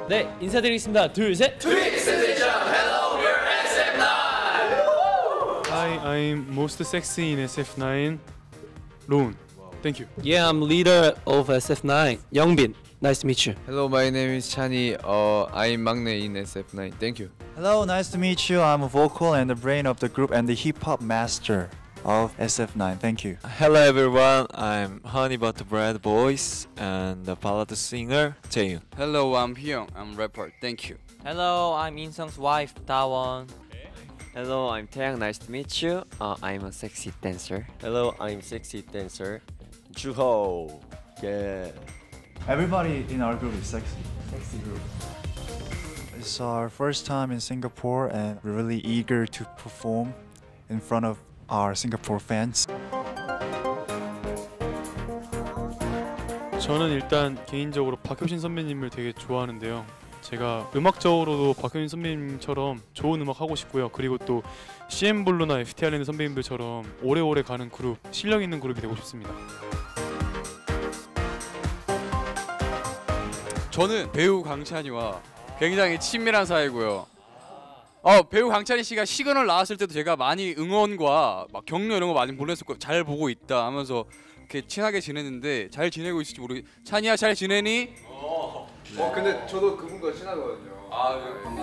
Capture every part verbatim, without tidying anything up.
네, 인사드리겠습니다. 둘, 셋. Hello, we're 에스 에프 나인. Hi, I'm most sexy in 에스 에프 나인. Loon. Thank you. Yeah, I'm leader of 에스 에프 나인. 영빈. Nice to meet you. Hello, my name is Chani. Uh, I'm 막내 in 에스 에프 나인. Thank you. Hello, nice to meet you. I'm a vocal and the brain of the group and the hip hop master of 에스 에프 나인. Thank you. Hello everyone, I'm Honey Butter Bread Voice and the ballad singer Jaeyoon. Hello, I'm Hyung. I'm rapper. Thank you. Hello, I'm Insung's wife, Dawon. Hello, I'm Taeyang. Nice to meet you. Uh, I'm a sexy dancer. Hello, I'm sexy dancer, Juho. Yeah. Everybody in our group is sexy. Sexy group. It's our first time in Singapore and we're really eager to perform in front of our Singapore fans. 저는 일단 개인적으로 박효신 선배님을 되게 좋아하는데요. 제가 음악적으로도 박효신 선배님처럼 좋은 음악 하고 싶고요. 그리고 또 씨엠블루나 에프티아르 선배님들처럼 오래오래 가는 그룹, 실력 있는 그룹이 되고 싶습니다. 저는 배우 강찬이와 굉장히 친밀한 사이고요. 어, 배우 강찬이 씨가 시그널 나왔을 때도 제가 많이 응원과 막 격려 이런 거 많이 보냈었고 잘 보고 있다 하면서 이렇게 친하게 지냈는데 잘 지내고 있을지 모르겠. 찬이야 잘 지내니? 어. 네. 어 근데 저도 그분과 친하거든요. 아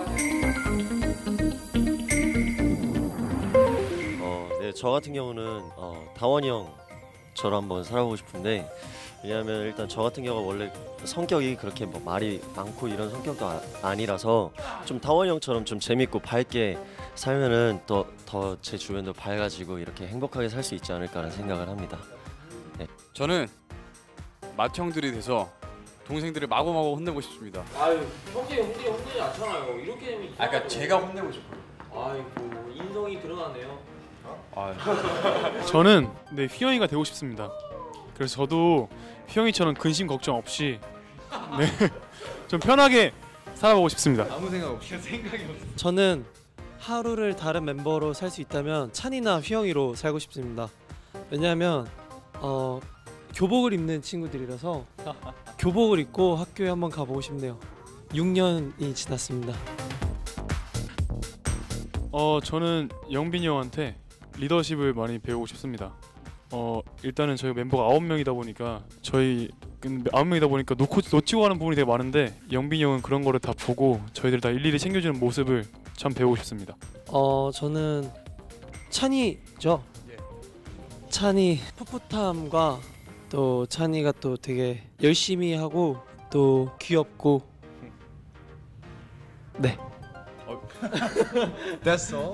어, 네, 저 같은 경우는 어, 다원이 형처럼 한번 살아보고 싶은데 왜냐하면 일단 저 같은 경우가 원래 성격이 그렇게 뭐 말이 많고 이런 성격도 아, 아니라서 좀 다원이 형처럼 좀 재밌고 밝게 살면은 더 더 제 주변도 밝아지고 이렇게 행복하게 살 수 있지 않을까라는 생각을 합니다. 네. 저는 맏형들이 돼서 동생들을 마구마구 혼내고 싶습니다. 아유, 형제 혼내 혼내지 않잖아요. 이렇게 되면. 아, 그러니까 제가 혼내고 싶어요. 아이고, 인성이 드러나네요. 아, 저는 네, 휘영이가 되고 싶습니다. 그래서 저도 휘영이처럼 근심 걱정 없이 네, 좀 편하게 살아보고 싶습니다. 아무 생각 없이 생각이 없어. 저는 하루를 다른 멤버로 살 수 있다면 찬이나 휘영이로 살고 싶습니다. 왜냐하면 어, 교복을 입는 친구들이라서 교복을 입고 학교에 한번 가보고 싶네요. 육 년이 지났습니다. 어, 저는 영빈이 형한테 리더십을 많이 배우고 싶습니다. 어, 일단은 저희 멤버가 아홉 명이다 보니까 저희 아홉 명이다 보니까 놓고, 놓치고 가는 부분이 되게 많은데 영빈이 형은 그런 거를 다 보고 저희들 다 일일이 챙겨주는 모습을 참 배우고 싶습니다. 어, 저는 찬이죠. 찬이 풋풋함과 또 찬이가 또 되게 열심히 하고 또 귀엽고 네. That's all.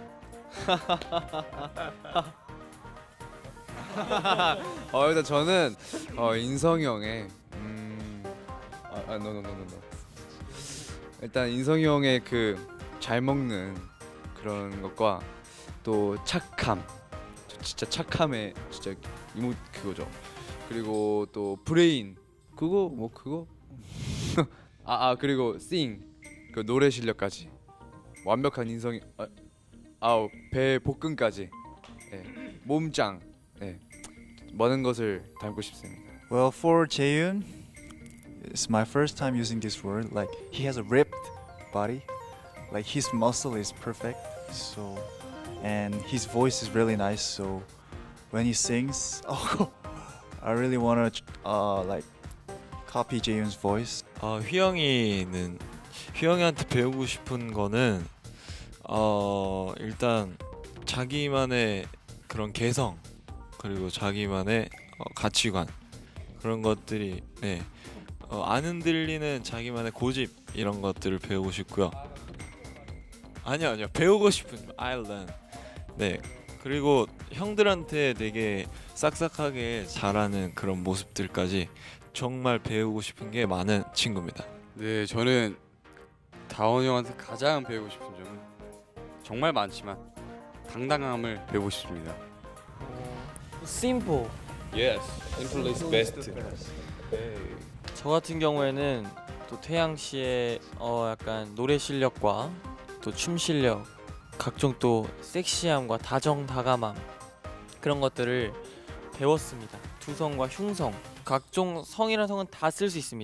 어 일단 저는 어, 인성이 형의 음, 아, 아, no, no, no, no, no. 일단 인성이 형의 그 잘 먹는 그런 것과 또 착함, 진짜 착함의 진짜 이모 그거죠. 그리고 또 브레인 그거 뭐 그거 아, 아 그리고 sing 그 노래 실력까지 완벽한 인성이 아, 아우 배 복근까지 네, 몸짱 네, 많은 것을 담고 싶습니다. Well, for Jaeyoon, it's my first time using this word. Like he has a ripped body, like his muscle is perfect. So, and his voice is really nice. So, when he sings, oh, I really wanna uh like copy Jaeyoon's voice. 어, 휘영이는 휘영이한테 배우고 싶은 거는 어, 일단 자기만의 그런 개성 그리고 자기만의 어, 가치관 그런 것들이 네, 어, 안 흔들리는 자기만의 고집 이런 것들을 배우고 싶고요. 아니요 아니요 배우고 싶은 아일랜드 네 그리고 형들한테 되게 싹싹하게 잘하는 그런 모습들까지 정말 배우고 싶은 게 많은 친구입니다. 네 저는 다원 형한테 가장 배우고 싶은 점은 정말 많지만 당당함을 배우고 싶습니다. Simple. Yes, simple is best. 저 같은 경우에는 또 태양 씨의 어 약간 노래 실력과 또 춤 실력, 각종 또 섹시함과 다정다감함 그런 것들을 배웠습니다. 두성과 흉성, 각종 성이라는 성은 다 쓸 수 있습니다.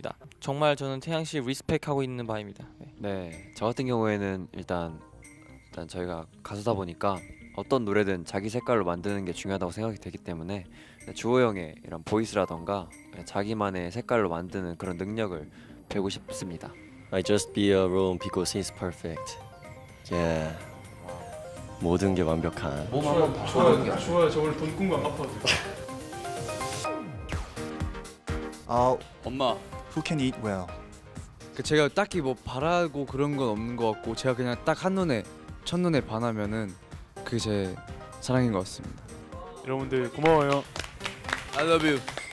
정말 저는 태양 씨 리스펙하고 있는 바입니다. 네. 네, 저 같은 경우에는 일단 일단 저희가 가수다 보니까 어떤 노래든 자기 색깔로 만드는 게 중요하다고 생각이 되기 때문에 주호 형의 이런 보이스라던가 자기만의 색깔로 만드는 그런 능력을 배우고 싶습니다. I just be a room because he's perfect. Yeah. 모든 게 완벽한. 몸 한번 좋아요. 좋아요. 저 오늘 돈 꾼 거 안 갚아도 돼. Uh, 엄마. who can eat well? 그 제가 딱히 뭐 바라고 그런 건 없는 것 같고 제가 그냥 딱 한눈에 첫눈에 반하면은 그게 제 사랑인 것 같습니다. 여러분들 고마워요. I love you.